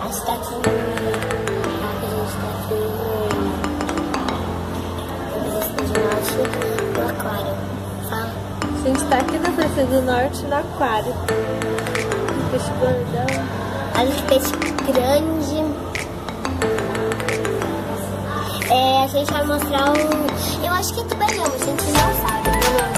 A gente tá aqui no aquário. Fala. A gente tá aqui na Praça do Norte, no aquário. Peixe gordão. Olha que peixe grande. A gente vai mostrar um... Eu acho que é tubarão, a gente não sabe.